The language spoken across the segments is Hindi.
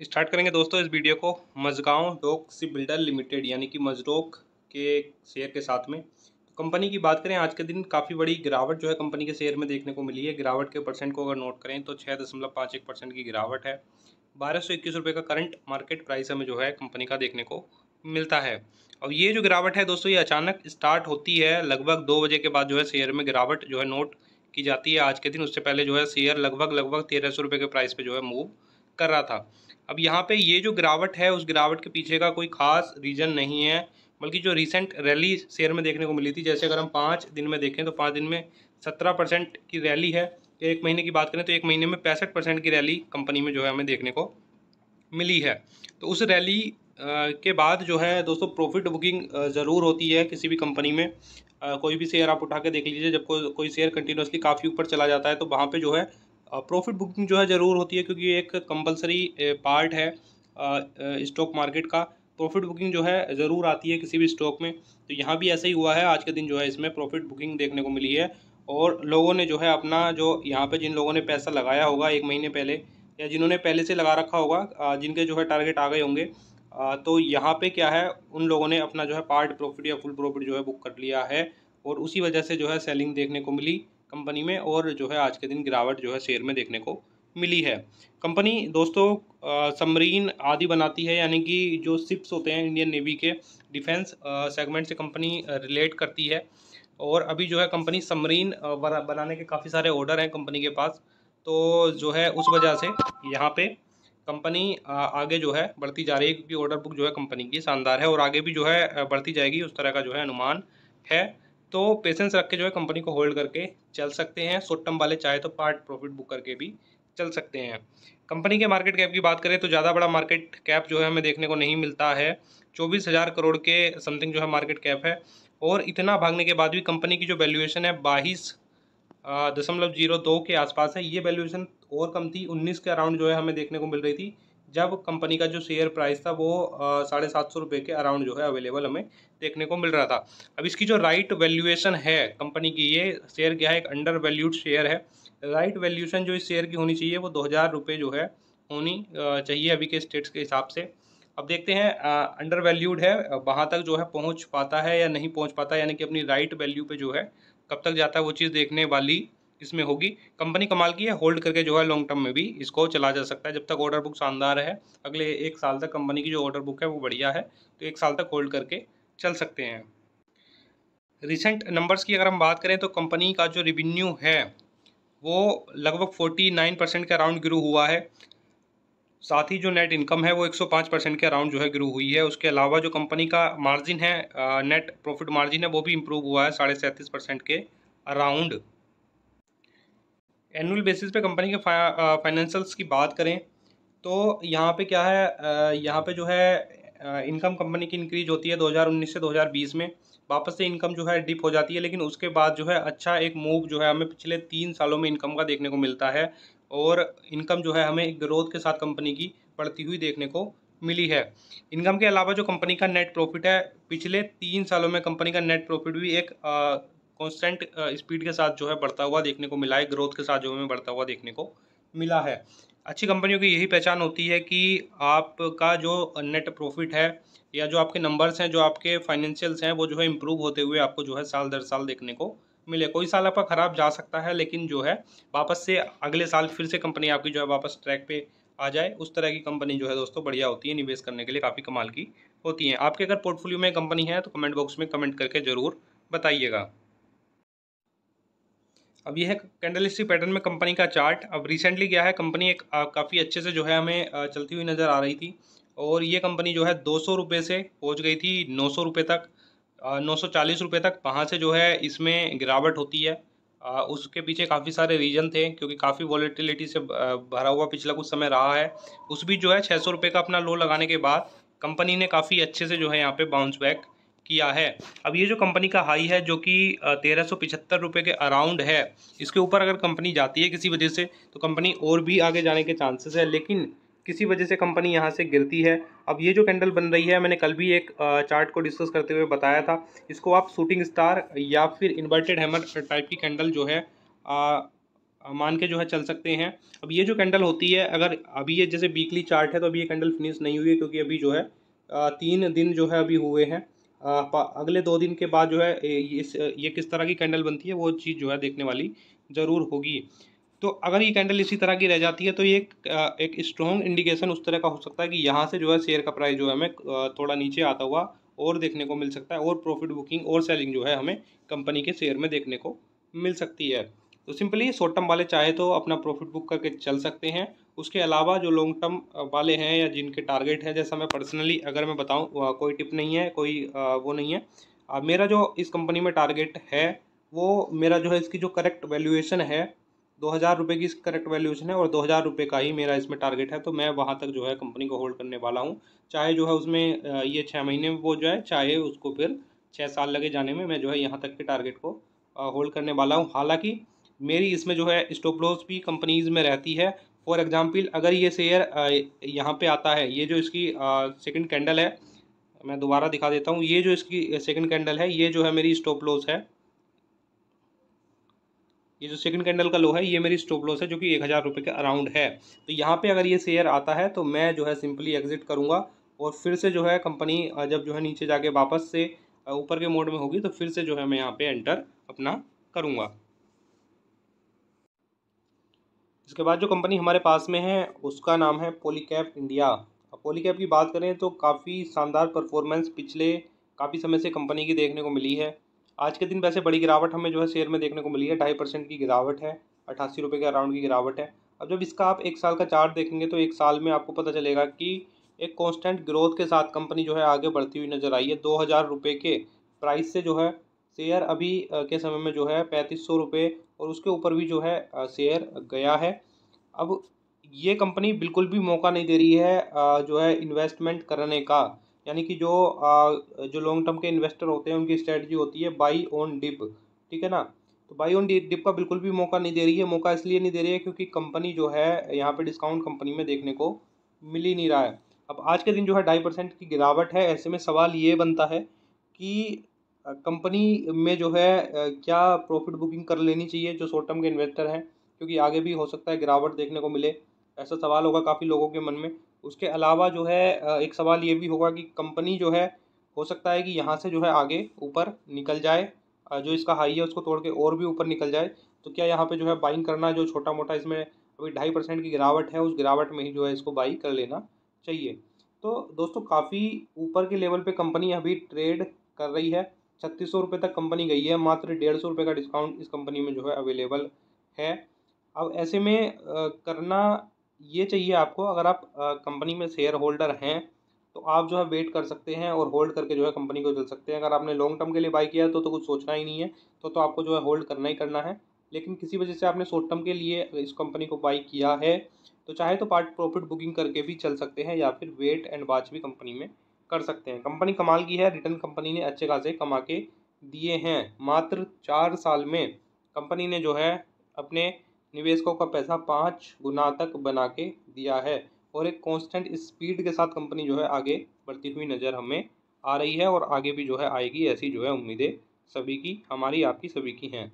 स्टार्ट करेंगे दोस्तों इस वीडियो को Mazagon dock ship builder limited यानी कि मजडॉक के शेयर के साथ में। तो कंपनी की बात करें, आज के दिन काफ़ी बड़ी गिरावट जो है कंपनी के शेयर में देखने को मिली है। गिरावट के परसेंट को अगर नोट करें तो 6.51% की गिरावट है। 1221 रुपये का करंट मार्केट प्राइस हमें जो है कंपनी का देखने को मिलता है। अब ये जो गिरावट है दोस्तों, ये अचानक स्टार्ट होती है। लगभग 2 बजे के बाद जो है शेयर में गिरावट जो है नोट की जाती है आज के दिन। उससे पहले जो है शेयर लगभग 1300 रुपये के प्राइस पे जो है मूव कर रहा था। अब यहाँ पे ये जो गिरावट है, उस गिरावट के पीछे का कोई खास रीज़न नहीं है, बल्कि जो रिसेंट रैली शेयर में देखने को मिली थी। जैसे अगर हम 5 दिन में देखें तो 5 दिन में 17% की रैली है। एक महीने की बात करें तो एक महीने में 65% की रैली कंपनी में जो है हमें देखने को मिली है। तो उस रैली के बाद जो है दोस्तों प्रॉफिट बुकिंग ज़रूर होती है किसी भी कंपनी में। कोई भी शेयर आप उठा के देख लीजिए, जब कोई शेयर कंटिन्यूसली काफ़ी ऊपर चला जाता है तो वहाँ पे जो है प्रॉफिट बुकिंग जो है ज़रूर होती है, क्योंकि ये एक कंपलसरी पार्ट है स्टॉक मार्केट का। प्रॉफिट बुकिंग जो है ज़रूर आती है किसी भी स्टॉक में। तो यहाँ भी ऐसा ही हुआ है। आज के दिन जो है इसमें प्रॉफिट बुकिंग देखने को मिली है और लोगों ने जो है अपना जो यहाँ पे जिन लोगों ने पैसा लगाया होगा एक महीने पहले, या जिन्होंने पहले से लगा रखा होगा, जिनके जो है टारगेट आ गए होंगे, तो यहाँ पे क्या है, उन लोगों ने अपना जो है पार्ट प्रॉफिट या फुल प्रॉफिट जो है बुक कर लिया है और उसी वजह से जो है सेलिंग देखने को मिली कंपनी में और जो है आज के दिन गिरावट जो है शेयर में देखने को मिली है। कंपनी दोस्तों सबमरीन आदि बनाती है, यानी कि जो शिप्स होते हैं इंडियन नेवी के डिफेंस सेगमेंट से कंपनी रिलेट करती है। और अभी जो है कंपनी सबमरीन बनाने के काफ़ी सारे ऑर्डर हैं कंपनी के पास। तो जो है उस वजह से यहाँ पे कंपनी आगे जो है बढ़ती जा रही है, क्योंकि ऑर्डर बुक जो है कंपनी की शानदार है और आगे भी जो है बढ़ती जाएगी, उस तरह का जो है अनुमान है। तो पेशेंस रख के जो है कंपनी को होल्ड करके चल सकते हैं। शॉर्ट टर्म वाले चाहे तो पार्ट प्रॉफिट बुक करके भी चल सकते हैं। कंपनी के मार्केट कैप की बात करें तो ज़्यादा बड़ा मार्केट कैप जो है हमें देखने को नहीं मिलता है। 24,000 करोड़ के समथिंग जो है मार्केट कैप है। और इतना भागने के बाद भी कंपनी की जो वैल्यूएशन है 22.02 के आसपास है। ये वैल्यूएशन और कम थी, 19 के अराउंड जो है हमें देखने को मिल रही थी, जब कंपनी का जो शेयर प्राइस था वो 750 रुपये के अराउंड जो है अवेलेबल हमें देखने को मिल रहा था। अब इसकी जो राइट वैल्यूएशन है कंपनी की, ये शेयर क्या है, एक अंडर वैल्यूड शेयर है। राइट वैल्यूएशन जो इस शेयर की होनी चाहिए वो 2000 रुपये जो है होनी चाहिए अभी के स्टेट्स के हिसाब से। अब देखते हैं अंडर वैल्यूड है, वहाँ तक जो है पहुँच पाता है या नहीं पहुँच पाता, यानी कि अपनी राइट वैल्यू पे जो है कब तक जाता है, वो चीज़ देखने वाली इसमें होगी। कंपनी कमाल की है, होल्ड करके जो है लॉन्ग टर्म में भी इसको चला जा सकता है जब तक ऑर्डर बुक शानदार है। अगले 1 साल तक कंपनी की जो ऑर्डर बुक है वो बढ़िया है, तो 1 साल तक होल्ड करके चल सकते हैं। रिसेंट नंबर्स की अगर हम बात करें तो कंपनी का जो रेवेन्यू है वो लगभग 49% के अराउंड ग्रो हुआ है। साथ ही जो नेट इनकम है वो 105% के अराउंड जो है ग्रो हुई है। उसके अलावा जो कंपनी का मार्जिन है, नेट प्रॉफिट मार्जिन है, वो भी इम्प्रूव हुआ है 37.5% के अराउंड। एनुअल बेसिस पे कंपनी के फाइनेंशियल्स की बात करें तो यहाँ पे क्या है, यहाँ पे जो है इनकम कंपनी की इंक्रीज होती है 2019 से 2020 में। वापस से इनकम जो है डिप हो जाती है, लेकिन उसके बाद जो है अच्छा एक मूव जो है हमें पिछले 3 सालों में इनकम का देखने को मिलता है और इनकम जो है हमें ग्रोथ के साथ कंपनी की बढ़ती हुई देखने को मिली है। इनकम के अलावा जो कंपनी का नेट प्रॉफिट है, पिछले 3 सालों में कंपनी का नेट प्रॉफिट भी एक कॉन्स्टेंट स्पीड के साथ जो है बढ़ता हुआ देखने को मिला है, ग्रोथ के साथ जो हमें बढ़ता हुआ देखने को मिला है। अच्छी कंपनियों की यही पहचान होती है कि आपका जो नेट प्रॉफिट है या जो आपके नंबर्स हैं, जो आपके फाइनेंशियल्स हैं, वो जो है इम्प्रूव होते हुए आपको जो है साल दर साल देखने को मिले। कोई साल आपका ख़राब जा सकता है, लेकिन जो है वापस से अगले साल फिर से कंपनी आपकी जो है वापस ट्रैक पे आ जाए, उस तरह की कंपनी जो है दोस्तों बढ़िया होती है, निवेश करने के लिए काफ़ी कमाल की होती हैं। आपके अगर पोर्टफोलियो में कंपनी है तो कमेंट बॉक्स में कमेंट करके ज़रूर बताइएगा। अब ये है कैंडल स्टिक पैटर्न में कंपनी का चार्ट। अब रिसेंटली क्या है, कंपनी एक काफ़ी अच्छे से जो है हमें चलती हुई नज़र आ रही थी और ये कंपनी जो है 200 रुपये से पहुंच गई थी 900 रुपये तक, 940 रुपये तक। वहाँ से जो है इसमें गिरावट होती है। उसके पीछे काफ़ी सारे रीजन थे, क्योंकि काफ़ी वॉलेटिलिटी से भरा हुआ पिछला कुछ समय रहा है। उस बीच जो है 600 रुपये का अपना लो लगाने के बाद कंपनी ने काफ़ी अच्छे से जो है यहाँ पे बाउंस बैक किया है। अब ये जो कंपनी का हाई है जो कि 1375 रुपये के अराउंड है, इसके ऊपर अगर कंपनी जाती है किसी वजह से तो कंपनी और भी आगे जाने के चांसेस है, लेकिन किसी वजह से कंपनी यहाँ से गिरती है। अब ये जो कैंडल बन रही है, मैंने कल भी एक चार्ट को डिस्कस करते हुए बताया था, इसको आप शूटिंग स्टार या फिर इन्वर्टेड हैमर टाइप की कैंडल जो है मान के जो है चल सकते हैं। अब ये जो कैंडल होती है, अगर अभी ये जैसे वीकली चार्ट है तो अभी ये कैंडल फिनिश नहीं हुई है, क्योंकि अभी जो है 3 दिन जो है अभी हुए हैं। अगले 2 दिन के बाद जो है ये किस तरह की कैंडल बनती है वो चीज़ जो है देखने वाली ज़रूर होगी। तो अगर ये कैंडल इसी तरह की रह जाती है तो ये एक स्ट्रॉन्ग इंडिकेशन उस तरह का हो सकता है कि यहाँ से जो है शेयर का प्राइस जो है हमें थोड़ा नीचे आता हुआ और देखने को मिल सकता है, और प्रॉफिट बुकिंग और सेलिंग जो है हमें कंपनी के शेयर में देखने को मिल सकती है। तो सिंपली शॉर्ट टर्म वाले चाहे तो अपना प्रॉफिट बुक करके चल सकते हैं। उसके अलावा जो लॉन्ग टर्म वाले हैं या जिनके टारगेट है, जैसा मैं पर्सनली अगर मैं बताऊँ, कोई टिप नहीं है, कोई वो नहीं है। मेरा जो इस कंपनी में टारगेट है वो मेरा जो है इसकी जो करेक्ट वैल्यूएशन है 2,000 रुपये की करेक्ट वैल्यूएशन है, और 2,000 रुपये का ही मेरा इसमें टारगेट है। तो मैं वहाँ तक जो है कंपनी को होल्ड करने वाला हूँ, चाहे जो है उसमें ये 6 महीने में हो जाए, चाहे उसको फिर 6 साल लगे जाने में। मैं जो है यहाँ तक के टारगेट को होल्ड करने वाला हूँ। हालांकि मेरी इसमें जो है स्टॉप लॉस भी कंपनीज में रहती है। फॉर एग्जांपल अगर ये शेयर यहाँ पे आता है, ये जो इसकी सेकंड कैंडल है, मैं दोबारा दिखा देता हूँ, ये जो इसकी सेकंड कैंडल है ये जो है मेरी स्टॉप लॉस है। ये जो सेकंड कैंडल का लो है ये मेरी स्टॉप लॉस है, जो कि 1,000 रुपये के अराउंड है। तो यहाँ पे अगर ये शेयर आता है तो मैं जो है सिंपली एग्जिट करूँगा, और फिर से जो है कंपनी जब जो है नीचे जाके वापस से ऊपर के मोड में होगी तो फिर से जो है मैं यहाँ पे एंटर अपना करूँगा। इसके बाद जो कंपनी हमारे पास में है उसका नाम है पॉलीकैब इंडिया। अब पॉलीकैब की बात करें तो काफ़ी शानदार परफॉर्मेंस पिछले काफ़ी समय से कंपनी की देखने को मिली है। आज के दिन वैसे बड़ी गिरावट हमें जो है शेयर में देखने को मिली है, 2.5% की गिरावट है, 88 रुपये के अराउंड की गिरावट है। अब जब इसका आप 1 साल का चार्ट देखेंगे तो 1 साल में आपको पता चलेगा कि एक कॉन्स्टेंट ग्रोथ के साथ कंपनी जो है आगे बढ़ती हुई नजर आई है। 2,000 रुपये के प्राइस से जो है शेयर अभी के समय में जो है 3500 रुपये और उसके ऊपर भी जो है शेयर गया है। अब ये कंपनी बिल्कुल भी मौका नहीं दे रही है जो है इन्वेस्टमेंट करने का, यानी कि जो लॉन्ग टर्म के इन्वेस्टर होते हैं उनकी स्ट्रेटजी होती है बाई ऑन डिप, ठीक है ना। तो बाई ऑन डिप का बिल्कुल भी मौका नहीं दे रही है। मौका इसलिए नहीं दे रही है क्योंकि कंपनी जो है यहाँ पे डिस्काउंट कंपनी में देखने को मिल ही नहीं रहा है। अब आज के दिन जो है 2.5% की गिरावट है। ऐसे में सवाल ये बनता है कि कंपनी में जो है क्या प्रॉफिट बुकिंग कर लेनी चाहिए जो शॉर्ट टर्म के इन्वेस्टर हैं, क्योंकि आगे भी हो सकता है गिरावट देखने को मिले। ऐसा सवाल होगा काफ़ी लोगों के मन में। उसके अलावा जो है एक सवाल ये भी होगा कि कंपनी जो है हो सकता है कि यहाँ से जो है आगे ऊपर निकल जाए, जो इसका हाई है उसको तोड़ के और भी ऊपर निकल जाए। तो क्या यहाँ पे जो है बाइंग करना, जो छोटा मोटा इसमें अभी 2.5% की गिरावट है उस गिरावट में ही जो है इसको बाई कर लेना चाहिए। तो दोस्तों काफ़ी ऊपर के लेवल पे कंपनी अभी ट्रेड कर रही है। 3,600 रुपये तक कंपनी गई है। मात्र 150 रुपये का डिस्काउंट इस कंपनी में जो है अवेलेबल है। अब ऐसे में करना ये चाहिए आपको, अगर आप कंपनी में शेयर होल्डर हैं तो आप जो है वेट कर सकते हैं और होल्ड करके जो है कंपनी को चल सकते हैं। अगर आपने लॉन्ग टर्म के लिए बाई किया है तो कुछ सोचना ही नहीं है, तो आपको जो है होल्ड करना ही करना है। लेकिन किसी वजह से आपने शॉर्ट टर्म के लिए इस कंपनी को बाई किया है तो चाहे तो पार्ट प्रॉफिट बुकिंग करके भी चल सकते हैं, या फिर वेट एंड वॉच भी कंपनी में कर सकते हैं। कंपनी कमाल की है, रिटर्न कंपनी ने अच्छे खासे कमा के दिए हैं। मात्र 4 साल में कंपनी ने जो है अपने निवेशकों का पैसा 5 गुना तक बना के दिया है, और एक कांस्टेंट स्पीड के साथ कंपनी जो है आगे बढ़ती हुई नज़र हमें आ रही है, और आगे भी जो है आएगी, ऐसी जो है उम्मीदें सभी की, हमारी आपकी सभी की हैं।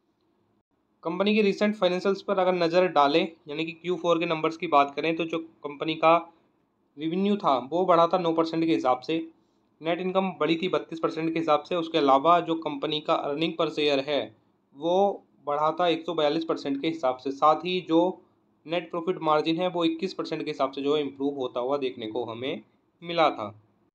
कंपनी के रिसेंट फाइनेंशियल्स पर अगर नज़र डालें, यानी कि Q4 के नंबर्स की बात करें, तो जो कंपनी का रेवेन्यू था वो बढ़ा था 9% के हिसाब से, नेट इनकम बढ़ी थी 32% के हिसाब से। उसके अलावा जो कंपनी का अर्निंग पर शेयर है वो बढ़ा था 142% के हिसाब से। साथ ही जो नेट प्रॉफिट मार्जिन है वो 21% के हिसाब से जो है इम्प्रूव होता हुआ देखने को हमें मिला था।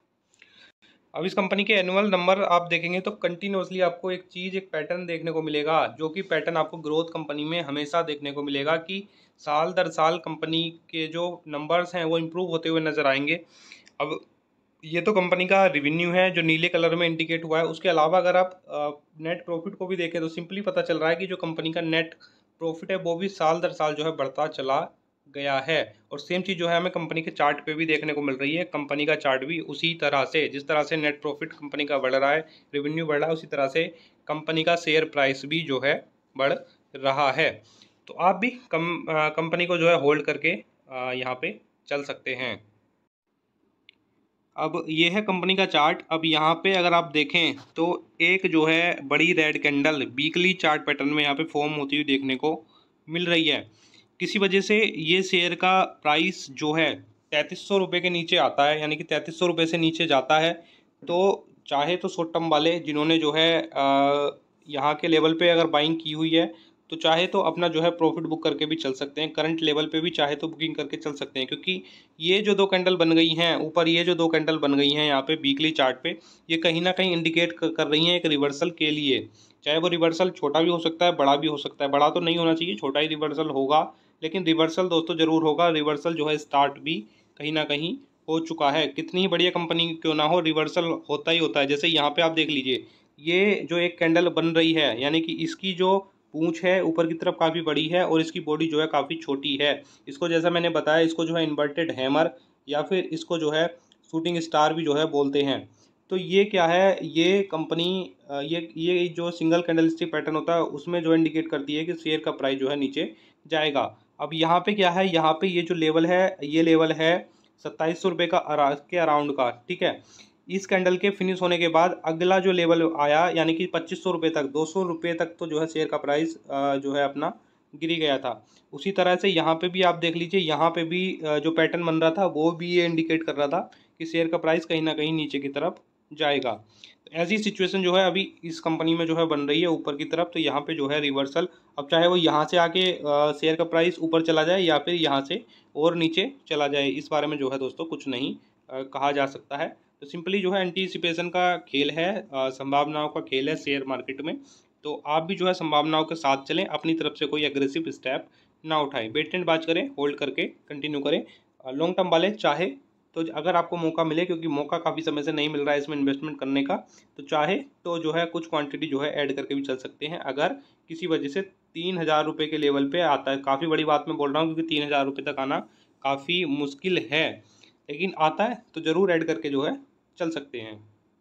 अब इस कंपनी के एनुअल नंबर आप देखेंगे तो कंटिन्यूसली आपको एक चीज़, एक पैटर्न देखने को मिलेगा, जो कि पैटर्न आपको ग्रोथ कंपनी में हमेशा देखने को मिलेगा कि साल दर साल कंपनी के जो नंबर्स हैं वो इम्प्रूव होते हुए नज़र आएंगे। अब ये तो कंपनी का रिवेन्यू है जो नीले कलर में इंडिकेट हुआ है। उसके अलावा अगर आप नेट प्रॉफिट को भी देखें तो सिंपली पता चल रहा है कि जो कंपनी का नेट प्रॉफिट है वो भी साल दर साल जो है बढ़ता चला गया है। और सेम चीज़ जो है हमें कंपनी के चार्ट पे भी देखने को मिल रही है। कंपनी का चार्ट भी उसी तरह से, जिस तरह से नेट प्रॉफिट कंपनी का बढ़ रहा है, रेवेन्यू बढ़ रहा है, उसी तरह से कंपनी का शेयर प्राइस भी जो है बढ़ रहा है। तो आप भी कंपनी को जो है होल्ड करके यहाँ पे चल सकते हैं। अब ये है कंपनी का चार्ट। अब यहाँ पे अगर आप देखें तो एक जो है बड़ी red candle weekly chart pattern में यहाँ पे फॉर्म होती हुई देखने को मिल रही है, किसी वजह से ये शेयर का प्राइस जो है 3300 रुपये के नीचे आता है, यानी कि 3300 रुपये से नीचे जाता है, तो चाहे तो शॉर्ट टर्म वाले जिन्होंने जो है यहाँ के लेवल पे अगर बाइंग की हुई है तो चाहे तो अपना जो है प्रॉफिट बुक करके भी चल सकते हैं, करंट लेवल पे भी चाहे तो बुकिंग करके चल सकते हैं, क्योंकि ये जो 2 कैंडल बन गई हैं ऊपर, ये जो 2 कैंडल बन गई हैं यहाँ पे वीकली चार्ट पे, ये कहीं ना कहीं इंडिकेट कर रही हैं एक रिवर्सल के लिए। चाहे वो रिवर्सल छोटा भी हो सकता है, बड़ा भी हो सकता है, बड़ा तो नहीं होना चाहिए, छोटा ही रिवर्सल होगा, लेकिन रिवर्सल दोस्तों ज़रूर होगा। रिवर्सल जो है स्टार्ट भी कहीं ना कहीं हो चुका है, कितनी ही बढ़िया कंपनी क्यों ना हो, रिवर्सल होता ही होता है। जैसे यहाँ पे आप देख लीजिए, ये जो एक कैंडल बन रही है, यानी कि इसकी जो पूंछ है ऊपर की तरफ काफ़ी बड़ी है और इसकी बॉडी जो है काफ़ी छोटी है। इसको जैसा मैंने बताया, इसको जो है इन्वर्टेड हैमर या फिर इसको जो है शूटिंग स्टार भी जो है बोलते हैं। तो ये क्या है, ये कंपनी ये जो सिंगल कैंडल स्टिक पैटर्न होता है उसमें जो इंडिकेट करती है कि शेयर का प्राइस जो है नीचे जाएगा। अब यहाँ पे क्या है, यहाँ पे ये जो लेवल है, ये लेवल है 2700 रुपये के अराउंड का, ठीक है। इस कैंडल के फिनिश होने के बाद अगला जो लेवल आया, यानी कि 2500 रुपये तक, 200 रुपये तक तो जो है शेयर का प्राइस जो है अपना गिरी गया था। उसी तरह से यहाँ पे भी आप देख लीजिए, यहाँ पे भी जो पैटर्न बन रहा था वो भी ये इंडिकेट कर रहा था कि शेयर का प्राइस कहीं ना कहीं नीचे की तरफ जाएगा। तो ऐसी सिचुएशन जो है अभी इस कंपनी में जो है बन रही है ऊपर की तरफ, तो यहाँ पे जो है रिवर्सल, अब चाहे वो यहाँ से आके शेयर का प्राइस ऊपर चला जाए या फिर यहाँ से और नीचे चला जाए, इस बारे में जो है दोस्तों कुछ नहीं कहा जा सकता है। तो सिंपली जो है एंटीसिपेशन का खेल है, संभावनाओं का खेल है शेयर मार्केट में। तो आप भी जो है संभावनाओं के साथ चलें, अपनी तरफ से कोई एग्रेसिव स्टेप ना उठाएं, वेट एंड वॉच करें, होल्ड करके कंटिन्यू करें। लॉन्ग टर्म वाले चाहे तो अगर आपको मौका मिले, क्योंकि मौका काफ़ी समय से नहीं मिल रहा है इसमें इन्वेस्टमेंट करने का, तो चाहे तो जो है कुछ क्वांटिटी जो है ऐड करके भी चल सकते हैं। अगर किसी वजह से 3000 रुपये के लेवल पे आता है, काफ़ी बड़ी बात मैं बोल रहा हूँ क्योंकि 3000 रुपये तक आना काफ़ी मुश्किल है, लेकिन आता है तो ज़रूर ऐड करके जो है चल सकते हैं।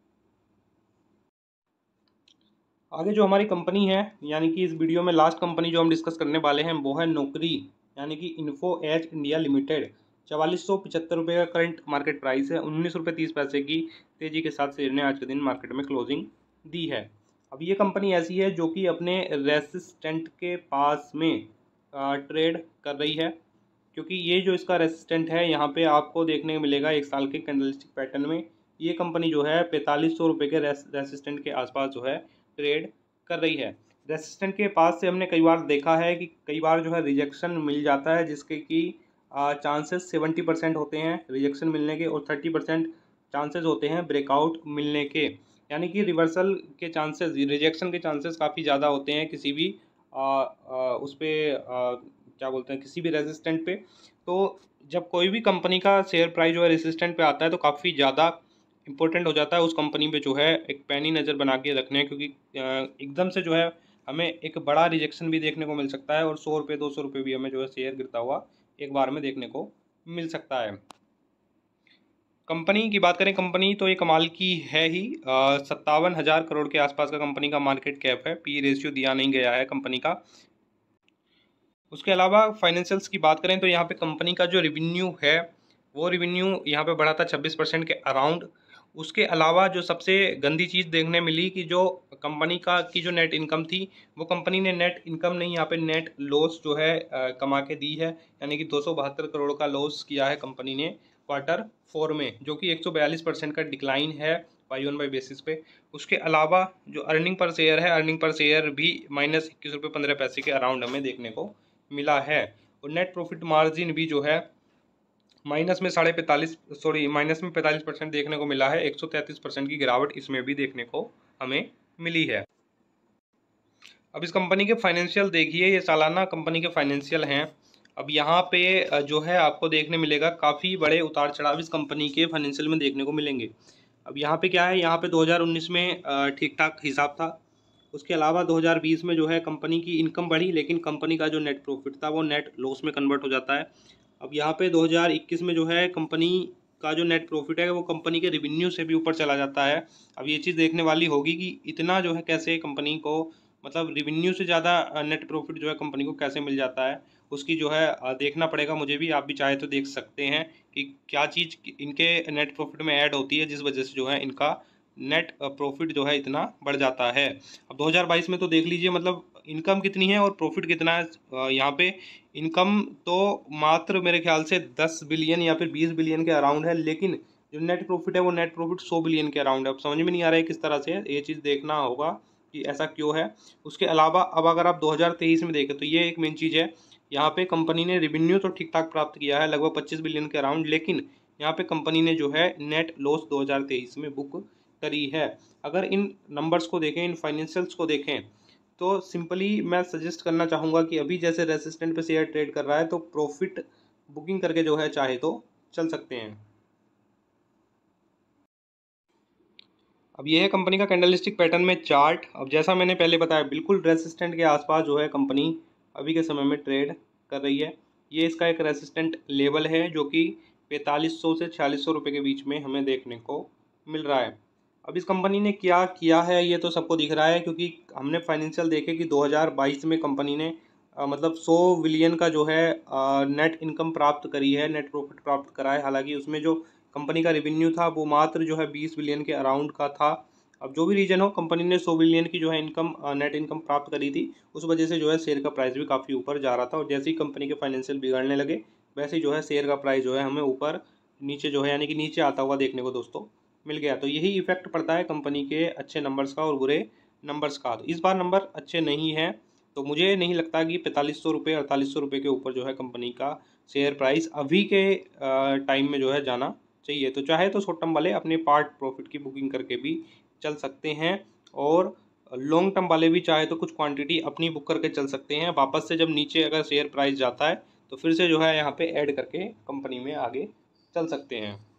आगे जो हमारी कंपनी है, यानी कि इस वीडियो में लास्ट कंपनी जो हम डिस्कस करने वाले हैं वो है नौकरी, यानी कि इन्फो एज इंडिया लिमिटेड। 4475 रुपये का करंट मार्केट प्राइस है, 19 रुपये 30 पैसे की तेज़ी के साथ शेयर ने आज के दिन मार्केट में क्लोजिंग दी है। अब ये कंपनी ऐसी है जो कि अपने रेसिस्टेंट के पास में ट्रेड कर रही है, क्योंकि ये जो इसका रेसिस्टेंट है यहाँ पे आपको देखने को मिलेगा 1 साल के कैंडलस्टिक पैटर्न में, ये कंपनी जो है 4500 रुपये के रेसिस्टेंट के आसपास जो है ट्रेड कर रही है। रेसिस्टेंट के पास से हमने कई बार देखा है कि कई बार जो है रिजेक्शन मिल जाता है, जिसके कि चांसेस 70% होते हैं रिजेक्शन मिलने के और 30% चांसेस होते हैं ब्रेकआउट मिलने के, यानी कि रिवर्सल के चांसेस, रिजेक्शन के चांसेस काफ़ी ज़्यादा होते हैं किसी भी उस पर क्या बोलते हैं, किसी भी रेजिस्टेंट पे। तो जब कोई भी कंपनी का शेयर प्राइस जो है रेजिस्टेंट पे आता है तो काफ़ी ज़्यादा इंपॉर्टेंट हो जाता है उस कंपनी पे जो है एक पैनी नज़र बना के रखने, क्योंकि एकदम से जो है हमें एक बड़ा रिजेक्शन भी देखने को मिल सकता है और 100 रुपये 200 रुपये भी हमें जो है शेयर गिरता हुआ एक बार में देखने को मिल सकता है। कंपनी की बात करें, कंपनी तो ये कमाल की है ही, 57,000 करोड़ के आसपास का कंपनी का मार्केट कैप है, पी रेशियो दिया नहीं गया है कंपनी का। उसके अलावा फाइनेंशियल्स की बात करें तो यहाँ पे कंपनी का जो रिवेन्यू है वो रिवेन्यू यहाँ पे बढ़ा था 26% के अराउंड। उसके अलावा जो सबसे गंदी चीज़ देखने मिली कि जो कंपनी का की जो नेट इनकम थी, वो कंपनी ने नेट इनकम नहीं, यहाँ पे नेट लॉस जो है कमा के दी है, यानी कि 272 करोड़ का लॉस किया है कंपनी ने Q4 में, जो कि 142% का डिक्लाइन है Y-on-Y बेसिस पे। उसके अलावा जो अर्निंग पर शेयर है, अर्निंग पर शेयर भी -21 रुपये 15 पैसे के अराउंड हमें देखने को मिला है, और नेट प्रॉफिट मार्जिन भी जो है -45% देखने को मिला है, 133% की गिरावट इसमें भी देखने को हमें मिली है। अब इस कंपनी के फाइनेंशियल देखिए, ये सालाना कंपनी के फाइनेंशियल हैं। अब यहाँ पे जो है आपको देखने मिलेगा काफ़ी बड़े उतार चढ़ाव इस कंपनी के फाइनेंशियल में देखने को मिलेंगे। अब यहाँ पे क्या है, यहाँ पे 2019 में ठीक ठाक हिसाब था। उसके अलावा 2020 में जो है कंपनी की इनकम बढ़ी, लेकिन कंपनी का जो नेट प्रॉफिट था वो नेट लॉस में कन्वर्ट हो जाता है। अब यहाँ पे 2021 में जो है कंपनी का जो नेट प्रॉफिट है वो कंपनी के रिवेन्यू से भी ऊपर चला जाता है। अब ये चीज़ देखने वाली होगी कि इतना जो है कैसे कंपनी को, मतलब रिवेन्यू से ज़्यादा नेट प्रॉफिट जो है कंपनी को कैसे मिल जाता है, उसकी जो है देखना पड़ेगा मुझे भी, आप भी चाहे तो देख सकते हैं कि क्या चीज़ इनके नेट प्रॉफिट में ऐड होती है जिस वजह से जो है इनका नेट प्रॉफिट जो है इतना बढ़ जाता है। अब 2022 में तो देख लीजिए, मतलब इनकम कितनी है और प्रॉफिट कितना है। यहाँ पे इनकम तो मात्र मेरे ख्याल से 10 बिलियन या फिर 20 बिलियन के अराउंड है, लेकिन जो नेट प्रॉफिट है वो नेट प्रॉफिट 100 बिलियन के अराउंड है। अब समझ में नहीं आ रहा है किस तरह से है, ये चीज़ देखना होगा कि ऐसा क्यों है। उसके अलावा अब अगर आप 2023 में देखें तो ये एक मेन चीज़ है, यहाँ पे कंपनी ने रेवेन्यू तो ठीक ठाक प्राप्त किया है लगभग 25 बिलियन के अराउंड, लेकिन यहाँ पे कंपनी ने जो है नेट लॉस 2023 में बुक करी है। अगर इन नंबर्स को देखें, इन फाइनेंशियल्स को देखें, तो सिंपली मैं सजेस्ट करना चाहूँगा कि अभी जैसे रेसिस्टेंट पे शेयर ट्रेड कर रहा है तो प्रॉफिट बुकिंग करके जो है चाहे तो चल सकते हैं। अब ये है कंपनी का कैंडलस्टिक पैटर्न में चार्ट। अब जैसा मैंने पहले बताया बिल्कुल रेसिस्टेंट के आसपास जो है कंपनी अभी के समय में ट्रेड कर रही है। ये इसका एक रेसिस्टेंट लेवल है जो कि 4500 से 4600 रुपये के बीच में हमें देखने को मिल रहा है। अब इस कंपनी ने क्या किया है ये तो सबको दिख रहा है, क्योंकि हमने फाइनेंशियल देखे कि 2022 में कंपनी ने मतलब 100 बिलियन का जो है नेट इनकम प्राप्त करी है, नेट प्रॉफिट प्राप्त करा है। हालांकि उसमें जो कंपनी का रेवेन्यू था वो मात्र जो है 20 बिलियन के अराउंड का था। अब जो भी रीजन हो, कंपनी ने 100 बिलियन की जो है इनकम नेट इनकम प्राप्त करी थी, उस वजह से जो है शेयर का प्राइस भी काफ़ी ऊपर जा रहा था। और जैसे ही कंपनी के फाइनेंशियल बिगड़ने लगे वैसे ही जो है शेयर का प्राइस जो है हमें ऊपर नीचे जो है यानी कि नीचे आता हुआ देखने को दोस्तों मिल गया। तो यही इफेक्ट पड़ता है कंपनी के अच्छे नंबर्स का और बुरे नंबर्स का। तो इस बार नंबर अच्छे नहीं हैं, तो मुझे नहीं लगता कि 4500 रुपये 4800 रुपये के ऊपर जो है कंपनी का शेयर प्राइस अभी के टाइम में जो है जाना चाहिए। तो चाहे तो शॉर्ट टर्म वाले अपने पार्ट प्रॉफिट की बुकिंग करके भी चल सकते हैं, और लॉन्ग टर्म वाले भी चाहे तो कुछ क्वांटिटी अपनी बुक करके चल सकते हैं। वापस से जब नीचे अगर शेयर प्राइस जाता है तो फिर से जो है यहाँ पे ऐड करके कंपनी में आगे चल सकते हैं।